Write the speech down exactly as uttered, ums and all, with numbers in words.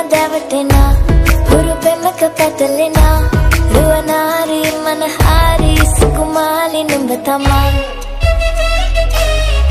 දැවටෙනා හුරු පෙමක පැටලෙනා රුවනාරි මනහාරි සුකුමාලි නුඹ තමා